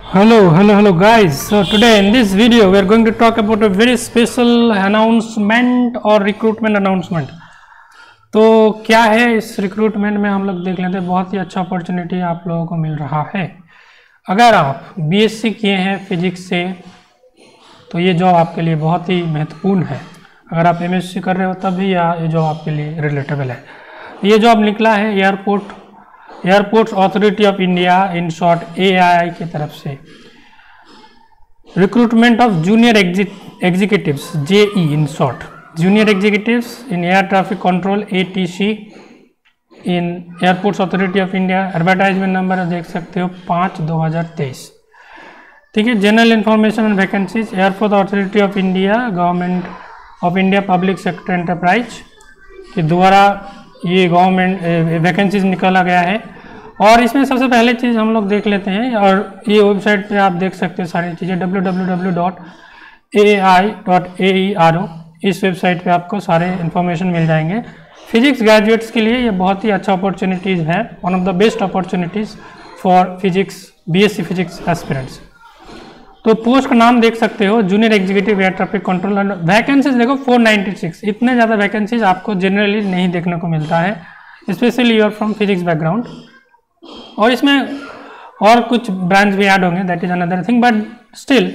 Hello guys. So today in this video we are going to talk about a very special announcement or recruitment announcement. तो क्या है इस recruitment में हम लोग देख लेते हैं। बहुत ही अच्छा अपॉर्चुनिटी आप लोगों को मिल रहा है। अगर आप बीएससी किए हैं फिजिक्स से तो ये जॉब आपके लिए बहुत ही महत्वपूर्ण है। अगर आप एमएससी कर रहे हो तब भी ये जॉब आपके लिए रिलेटेबल है। ये जॉब निकला है airports authority of India in short AII की तरफ से। Recruitment of junior executives JE in short, junior executives in air traffic control ATC in airports authority of India. Advertisement number देख सकते हो 5/2023। ठीक है। General information and vacancies, airport authority of India, government of India public sector enterprise के द्वारा ये government vacancies निकाला गया है। और इसमें सबसे पहले चीज़ हम लोग देख लेते हैं, और ये वेबसाइट पे आप देख सकते हैं सारी चीज़ें www.aai.aero। इस वेबसाइट पे आपको सारे इन्फॉर्मेशन मिल जाएंगे। फिजिक्स ग्रेजुएट्स के लिए ये बहुत ही अच्छा अपॉर्चुनिटीज़ है, one of the best opportunities for physics BSc physics aspirants. तो पोस्ट का नाम देख सकते हो, junior executive air traffic control. Vacancies देखो 496। इतने ज़्यादा वैकेंसीज आपको जनरली नहीं देखने को मिलता है, specially you are from physics background. और इसमें और कुछ ब्रांच भी ऐड होंगे, that is another thing, but still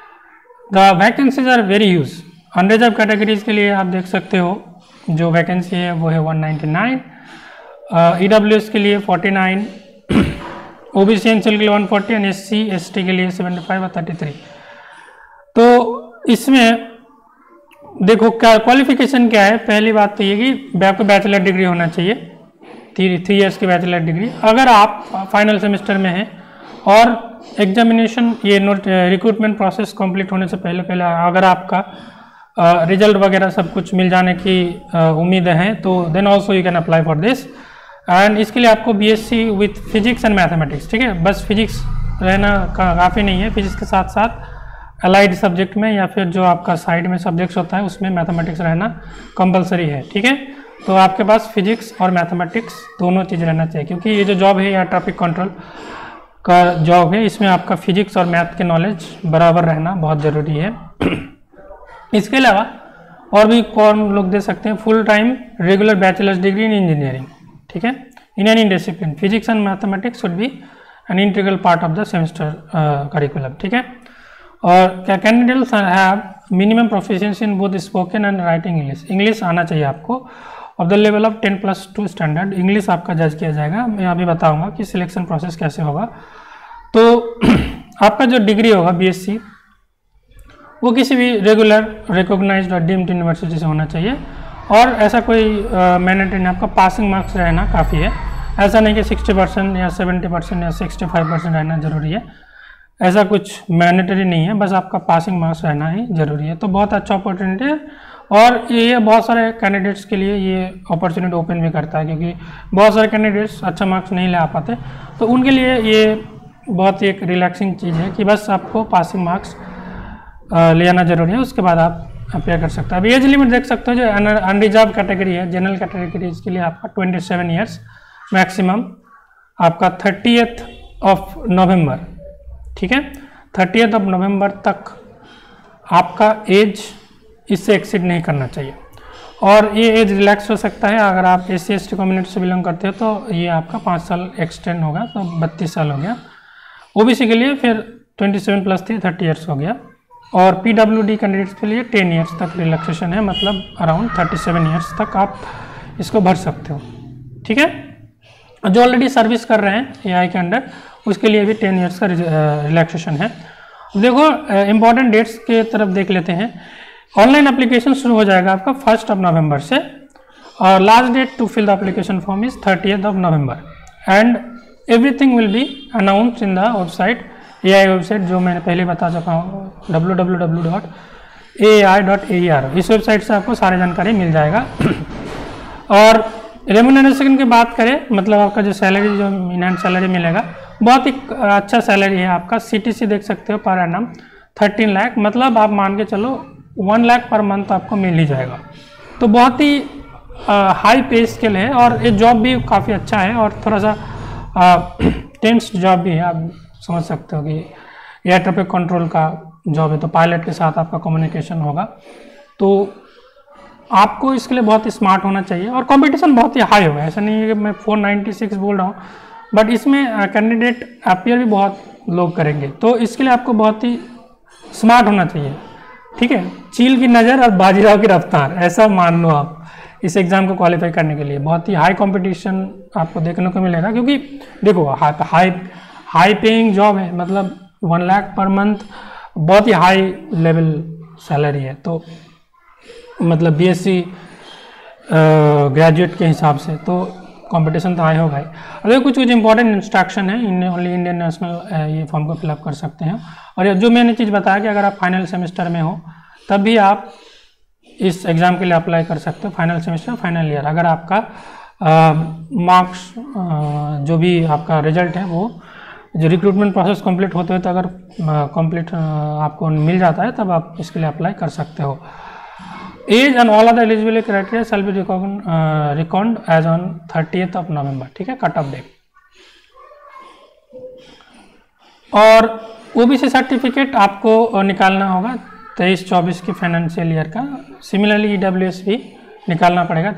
the vacancies are very huge. Unreserved categories के लिए आप देख सकते हो जो वैकेंसी है वो है 199, ईडब्ल्यूएस के लिए 49, ओबीसी एनसीएल के लिए 140 और एससी एसटी के लिए 75 और 33। तो इसमें देखो क्या क्वालिफिकेशन क्या है। पहली बात तो ये कि आपको बैचलर डिग्री होना चाहिए, 3 इयर्स की बैचलर डिग्री। अगर आप फाइनल सेमेस्टर में हैं और एग्जामिनेशन ये रिक्रूटमेंट प्रोसेस कंप्लीट होने से पहले अगर आपका रिजल्ट वगैरह सब कुछ मिल जाने की उम्मीद है तो then also you can apply for this. And इसके लिए आपको BSc with physics and mathematics, ठीक है, बस फिजिक्स रहना काफ़ी नहीं है। फिजिक्स के साथ साथ अलाइड सब्जेक्ट में या फिर जो आपका साइड में सब्जेक्ट्स होता है उसमें मैथमेटिक्स रहना कंपलसरी है। ठीक है। तो आपके पास फिजिक्स और मैथमेटिक्स दोनों चीज़ रहना चाहिए, क्योंकि ये जो जॉब है एयर ट्रैफिक कंट्रोल का जॉब है, इसमें आपका फिजिक्स और मैथ के नॉलेज बराबर रहना बहुत ज़रूरी है। इसके अलावा और भी फॉर्म लोग दे सकते हैं, full time regular bachelor's degree in engineering. ठीक है। In any discipline physics and mathematics should be an integral part of the semester curriculum. ठीक है। और क्या candidates have minimum proficiency in both spoken and writing English. English आना चाहिए आपको of the level of 10+2 standard. English आपका जज किया जाएगा। मैं अभी बताऊंगा कि सिलेक्शन प्रोसेस कैसे होगा। तो आपका जो डिग्री होगा बीएससी वो किसी भी रेगुलर रिकॉग्नाइज्ड और डीम्ड यूनिवर्सिटी से होना चाहिए। और ऐसा कोई मैंडेटरी नहीं, आपका पासिंग मार्क्स रहना काफ़ी है। ऐसा नहीं कि 60% या 70% या 65% रहना जरूरी है, ऐसा कुछ मैंडेटरी नहीं है, बस आपका पासिंग मार्क्स रहना ही जरूरी है। तो बहुत अच्छा अपॉर्चुनिटी है, और ये बहुत सारे कैंडिडेट्स के लिए ये अपॉर्चुनिटी ओपन भी करता है, क्योंकि बहुत सारे कैंडिडेट्स अच्छा मार्क्स नहीं ला पाते, तो उनके लिए ये बहुत ही एक रिलैक्सिंग चीज़ है कि बस आपको पासिंग मार्क्स ले आना जरूरी है, उसके बाद आप अप्लाई कर सकते हैं। अभी एज लिमिट देख सकते हो, जो अनरिजर्व कैटेगरी है, जनरल कैटेगरी के लिए आपका 27 ईयर्स मैक्सिमम, आपका 30th ऑफ नवंबर। ठीक है। 30th ऑफ नवंबर तक आपका एज इससे एक्सीड नहीं करना चाहिए, और ये एज रिलैक्स हो सकता है। अगर आप SC ST कम्युनिटी से बिलोंग करते हो तो ये आपका 5 साल एक्सटेंड होगा, तो 32 साल हो गया। ओबीसी के लिए फिर 27 + 3 30 ईयर्स हो गया, और PWD कैंडिडेट्स के लिए 10 ईयर्स तक रिलैक्सेशन है, मतलब अराउंड 37 ईयर्स तक आप इसको भर सकते हो। ठीक है। जो ऑलरेडी सर्विस कर रहे हैं एआई के अंडर, उसके लिए भी 10 ईयर्स का रिलैक्सेशन है। देखो इंपॉर्टेंट डेट्स के तरफ देख लेते हैं। ऑनलाइन एप्लीकेशन शुरू हो जाएगा आपका 1 नवंबर से, और last date to fill the application form is 30th of November, and everything will be announced in the website, AI website जो मैंने पहले बता चुका हूँ, www.ai.aero। इस वेबसाइट से आपको सारी जानकारी मिल जाएगा। और रेम्यूनरेशन की बात करें, मतलब आपका जो सैलरी, जो इनहैंड सैलरी मिलेगा, बहुत ही अच्छा सैलरी है आपका। CTC देख सकते हो पर एनम 13 लाख, मतलब आप मान के चलो 1 लाख पर मंथ आपको मिल ही जाएगा। तो बहुत ही हाई पे स्केल है, और ये जॉब भी काफ़ी अच्छा है, और थोड़ा सा टेंस जॉब भी है। आप समझ सकते हो कि एयर ट्रैफिक कंट्रोल का जॉब है, तो पायलट के साथ आपका कम्युनिकेशन होगा। तो आपको इसके लिए बहुत ही स्मार्ट होना चाहिए और कंपटीशन बहुत ही हाई होगा। ऐसा नहीं है कि मैं 496 बोल रहा हूँ, बट इसमें कैंडिडेट अपीयर भी बहुत लोग करेंगे, तो इसके लिए आपको बहुत ही स्मार्ट होना चाहिए। ठीक है, चील की नज़र और बाजीराव की रफ्तार, ऐसा मान लो आप इस एग्ज़ाम को क्वालिफाई करने के लिए। बहुत ही हाई कंपटीशन आपको देखने को मिलेगा, क्योंकि देखो हाई पेइंग जॉब है, मतलब 1 लाख पर मंथ, बहुत ही हाई लेवल सैलरी है। तो मतलब बीएससी ग्रेजुएट के हिसाब से तो कंपटीशन तो हाई होगा ही। अगर कुछ इंपॉर्टेंट इंस्ट्रक्शन है, ओनली इंडियन नेशनल ये फॉर्म को फिलअप कर सकते हैं। और ये जो मैंने चीज़ बताया कि अगर आप फाइनल सेमेस्टर में हो तब भी आप इस एग्ज़ाम के लिए अप्लाई कर सकते हो, फाइनल सेमेस्टर फाइनल ईयर। अगर आपका मार्क्स जो भी आपका रिजल्ट है वो जो रिक्रूटमेंट प्रोसेस कंप्लीट होते हुए तो अगर कंप्लीट आपको मिल जाता है तब आप इसके लिए अप्लाई कर सकते हो। Age and all other eligibility criteria shall be record age on 30th of November, ठीक है, कट ऑफ डेट। और ओबीसी सर्टिफिकेट आपको निकालना होगा 23-24 के फाइनेंशियल ईयर का। सिमिलरली ईडब्ल्यूएस भी निकालना पड़ेगा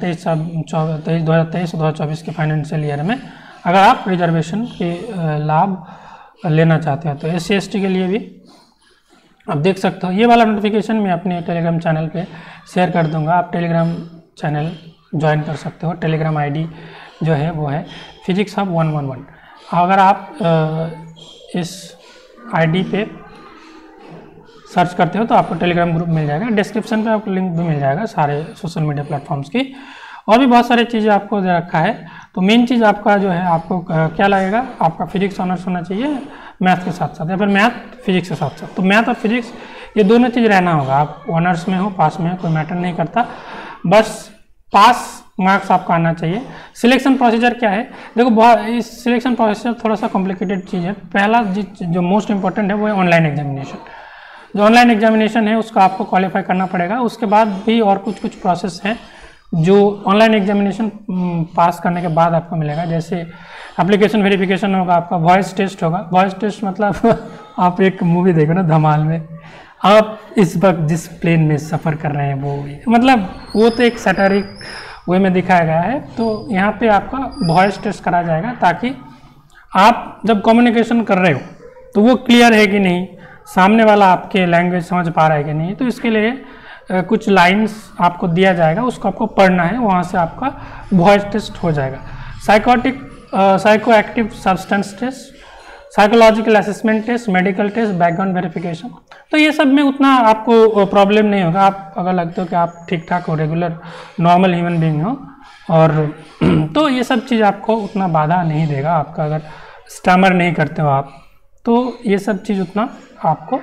2023-2024 के फाइनेंशियल ईयर में, अगर आप रिजर्वेशन के लाभ लेना चाहते हो। तो SC/ST के लिए भी आप देख सकते हो। ये वाला नोटिफिकेशन मैं अपने टेलीग्राम चैनल पे शेयर कर दूंगा, आप टेलीग्राम चैनल ज्वाइन कर सकते हो। टेलीग्राम आईडी जो है वो है फिजिक्स हब 111। अगर आप इस आईडी पे सर्च करते हो तो आपको टेलीग्राम ग्रुप मिल जाएगा, डिस्क्रिप्शन पे आपको लिंक भी मिल जाएगा सारे सोशल मीडिया प्लेटफॉर्म्स की। और भी बहुत सारी चीज़ें आपको दे रखा है। तो मेन चीज़ आपका जो है, आपको क्या लगेगा, आपका फिजिक्स ऑनर्स होना चाहिए मैथ के साथ साथ, या फिर मैथ फिजिक्स के साथ साथ। तो मैथ और फिजिक्स ये दोनों चीज़ रहना होगा। आप ऑनर्स में हो, पास में हो, कोई मैटर नहीं करता, बस पास मार्क्स आपका आना चाहिए। सिलेक्शन प्रोसीजर क्या है, देखो बहुत इस सिलेक्शन प्रोसीजर थोड़ा सा कॉम्प्लिकेटेड चीज़ है। पहला जो मोस्ट इंपॉर्टेंट है वो है ऑनलाइन एग्जामिनेशन। जो ऑनलाइन एग्जामिनेशन है उसका आपको क्वालिफाई करना पड़ेगा। उसके बाद भी और कुछ प्रोसेस हैं जो ऑनलाइन एग्जामिनेशन पास करने के बाद आपको मिलेगा। जैसे एप्लीकेशन वेरिफिकेशन होगा, आपका वॉइस टेस्ट होगा। वॉइस टेस्ट मतलब आप एक मूवी देखो ना धमाल में, आप इस वक्त जिस प्लेन में सफ़र कर रहे हैं वो, मतलब वो तो एक सैटारिक वे में दिखाया गया है। तो यहाँ पे आपका वॉइस टेस्ट करा जाएगा ताकि आप जब कम्युनिकेशन कर रहे हो तो वो क्लियर है कि नहीं, सामने वाला आपके लैंग्वेज समझ पा रहा है कि नहीं। तो इसके लिए कुछ लाइंस आपको दिया जाएगा, उसको आपको पढ़ना है, वहाँ से आपका वॉइस टेस्ट हो जाएगा। Psycho active substance test, psychological assessment test, medical test, background verification. तो ये सब में उतना आपको प्रॉब्लम नहीं होगा। आप अगर लगता हो कि आप ठीक ठाक हो, रेगुलर नॉर्मल ह्यूमन बीइंग हो, और तो ये सब चीज़ आपको उतना बाधा नहीं देगा। आपका अगर स्टैमर नहीं करते हो आप, तो ये सब चीज़ उतना आपको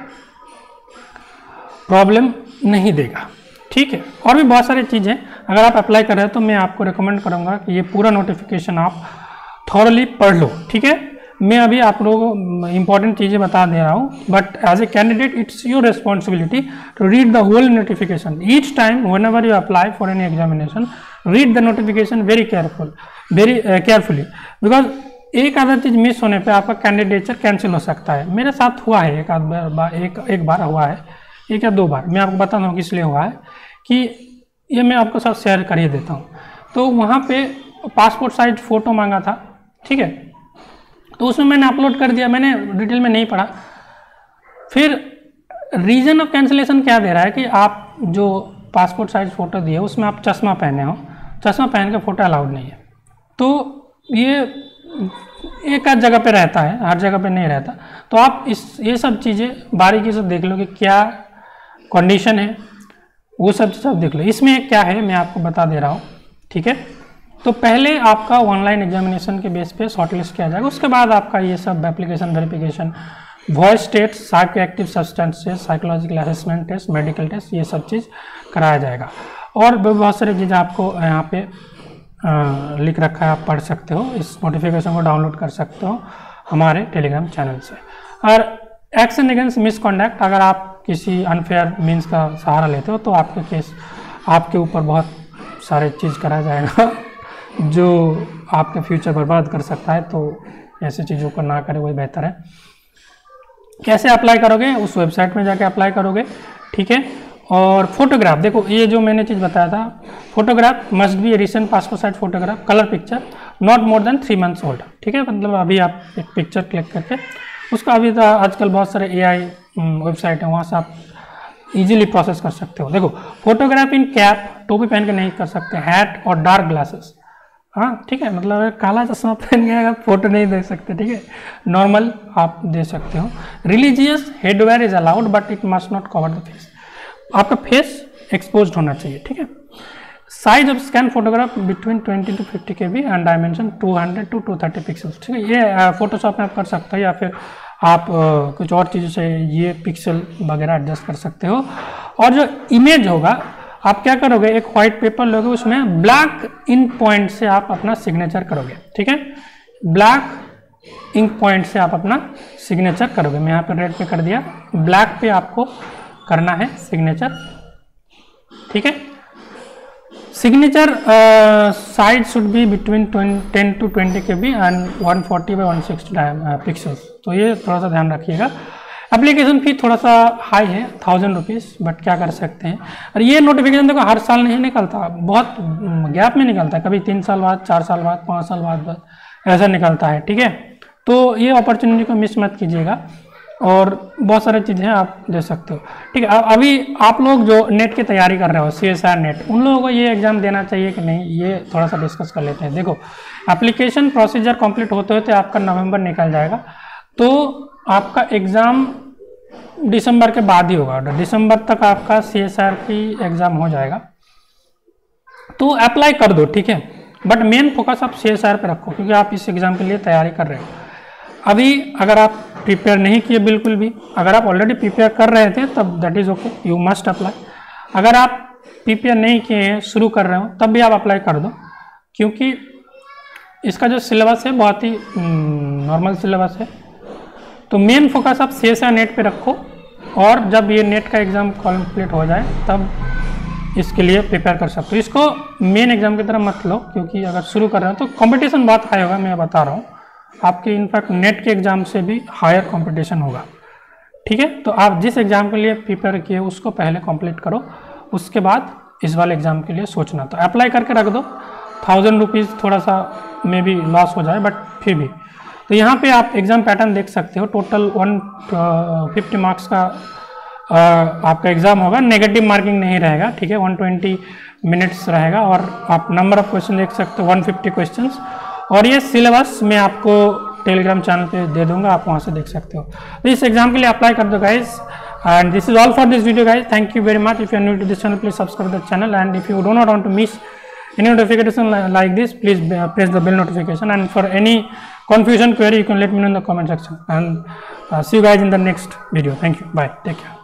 प्रॉब्लम नहीं देगा, ठीक है। और भी बहुत सारी चीज़ें अगर आप अप्लाई कर रहे हो तो मैं आपको रिकमेंड करूँगा कि ये पूरा नोटिफिकेशन आप थॉरली पढ़ लो, ठीक है। मैं अभी आप लोगों को इंपॉर्टेंट चीज़ें बता दे रहा हूँ, but as a candidate it's your responsibility to read the whole notification each time whenever you apply for any examination. Read the notification very carefully, because एक आधा चीज़ मिस होने पे आपका कैंडिडेचर कैंसिल हो सकता है। मेरे साथ हुआ है एक बार हुआ है, एक या दो बार। मैं आपको बताता हूँ किस लिए हुआ है, कि ये मैं आपको साथ शेयर कर ही देता हूँ। तो वहाँ पे पासपोर्ट साइज फ़ोटो मांगा था, ठीक है, तो उसमें मैंने अपलोड कर दिया, मैंने डिटेल में नहीं पढ़ा। फिर रीज़न ऑफ कैंसिलेशन क्या दे रहा है कि आप जो पासपोर्ट साइज फ़ोटो दिए उसमें आप चश्मा पहने हो, चश्मा पहन के फ़ोटो अलाउड नहीं है। तो ये एक आध जगह पे रहता है, हर जगह पे नहीं रहता। तो आप ये सब चीज़ें बारीकी से देख लो कि क्या कंडीशन है, वो सब चीज़ आप देख लो। इसमें क्या है मैं आपको बता दे रहा हूँ, ठीक है। तो पहले आपका ऑनलाइन एग्जामिनेशन के बेस पे शॉर्टलिस्ट किया जाएगा, उसके बाद आपका ये सब application verification, voice test, psycho active substance test, psychological assessment test, medical test, ये सब चीज़ कराया जाएगा। और बहुत सारी चीज़ें आपको यहाँ पे लिख रखा है, आप पढ़ सकते हो। इस नोटिफिकेशन को डाउनलोड कर सकते हो हमारे टेलीग्राम चैनल से। और एक्शन अगेंस्ट मिसकॉन्डक्ट, अगर आप किसी अनफेयर मीन्स का सहारा लेते हो तो आपके केस आपके ऊपर बहुत सारे चीज़ करा जाएगा जो आपके फ्यूचर बर्बाद कर सकता है। तो ऐसी चीज़ों को ना करें, वही बेहतर है। कैसे अप्लाई करोगे, उस वेबसाइट में जाके अप्लाई करोगे, ठीक है। और फोटोग्राफ, देखो ये जो मैंने चीज़ बताया था, photograph must be recent passport size photograph, colour picture, not more than 3 months old, ठीक है। मतलब अभी आप एक पिक्चर क्लिक करके उसका, अभी तो आजकल बहुत सारे AI वेबसाइट है, वहाँ से आप इजीली प्रोसेस कर सकते हो। देखो फोटोग्राफ इन कैप, टोपी पहन के नहीं कर सकते, हैट और डार्क ग्लासेस, हाँ ठीक है, मतलब काला चश्मा पहन के अगर फोटो नहीं दे सकते, ठीक है, नॉर्मल आप दे सकते हो। Religious headwear is allowed but it must not cover the face, आपका फेस एक्सपोज होना चाहिए, ठीक है। Size of scan photograph between 20 to 50 KB and dimension 200 to 230 pixels, ठीक है। ये फोटोशॉप में आप कर सकते हो या फिर आप कुछ और चीज़ों से ये पिक्सल वगैरह एडजस्ट कर सकते हो। और जो इमेज होगा, आप क्या करोगे, एक व्हाइट पेपर लोगे, उसमें ब्लैक इंक पॉइंट से आप अपना सिग्नेचर करोगे, ठीक है। ब्लैक इंक पॉइंट से आप अपना सिग्नेचर करोगे। मैं यहाँ पर रेड पे कर दिया, ब्लैक पे आपको करना है सिग्नेचर, ठीक है। Signature size should be between 10 to 20 KB and 140 by 160 pixels, तो ये थोड़ा सा ध्यान रखिएगा। एप्लीकेशन फी थोड़ा सा हाई है, 1000 रुपीज़, बट क्या कर सकते हैं। और ये नोटिफिकेशन देखो हर साल नहीं निकलता, बहुत गैप में निकलता है, कभी 3 साल बाद, 4 साल बाद, 5 साल बाद ऐसा निकलता है, ठीक है। तो ये अपॉर्चुनिटी को मिस मत कीजिएगा, और बहुत सारी चीज़ें आप दे सकते हो, ठीक है। अभी आप लोग जो नेट की तैयारी कर रहे हो, CSIR नेट, उन लोगों को ये एग्ज़ाम देना चाहिए कि नहीं, ये थोड़ा सा डिस्कस कर लेते हैं। देखो एप्लीकेशन प्रोसीजर कंप्लीट होते होते आपका नवंबर निकल जाएगा, तो आपका एग्ज़ाम दिसंबर के बाद ही होगा, दिसंबर तक आपका CSIR की एग्ज़ाम हो जाएगा, तो अप्लाई कर दो, ठीक है। बट मेन फोकस आप CSIR पे रखो, क्योंकि आप इस एग्ज़ाम के लिए तैयारी कर रहे हो। अभी अगर आप प्रिपेयर नहीं किए बिल्कुल भी, अगर आप ऑलरेडी प्रिपेयर कर रहे थे तब that is okay, you must apply. अगर आप प्रिपेयर नहीं किए हैं, शुरू कर रहे हो, तब भी आप अप्लाई कर दो, क्योंकि इसका जो सिलेबस है बहुत ही नॉर्मल सिलेबस है। तो मेन फोकस आप CSIR नेट पे रखो, और जब ये नेट का एग्ज़ाम कंप्लीट हो जाए तब इसके लिए प्रिपेयर कर सकते हो। इसको मेन एग्ज़ाम की तरह मत लो, क्योंकि अगर शुरू कर रहे हो तो कंपटीशन बहुत हाई होगा, मैं बता रहा हूँ आपके, इनफैक्ट नेट के एग्ज़ाम से भी हायर कंपटीशन होगा, ठीक है। तो आप जिस एग्ज़ाम के लिए प्रिपेयर किए उसको पहले कंप्लीट करो, उसके बाद इस वाले एग्ज़ाम के लिए सोचना। तो अप्लाई करके रख दो, 1000 रुपीज़ थोड़ा सा मे बी लॉस हो जाए, बट फिर भी। तो यहाँ पे आप एग्ज़ाम पैटर्न देख सकते हो, टोटल 150 मार्क्स का आपका एग्ज़ाम होगा, नेगेटिव मार्किंग नहीं रहेगा, ठीक है। 120 मिनट्स रहेगा, और आप नंबर ऑफ क्वेश्चन देख सकते हो, 150 क्वेश्चंस। और ये सिलेबस मैं आपको टेलीग्राम चैनल पे दे दूंगा, आप वहाँ से देख सकते हो। तो इस एग्जाम के लिए अप्लाई कर दो guys, and this is all for this video guys. Thank you very much. If you are new to this channel, please subscribe the channel, and if you do not want to miss any notification like this, please press the bell notification, and for any confusion query you can let me know in the comment section, and see you guys in the next video. Thank you, bye, take care.